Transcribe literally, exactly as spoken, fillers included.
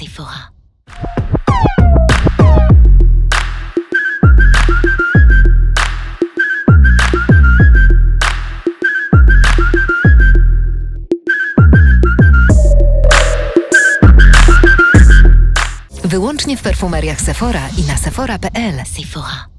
Sephora. Wyłącznie w perfumeriach Sephora i na sephora kropka p l. Sephora.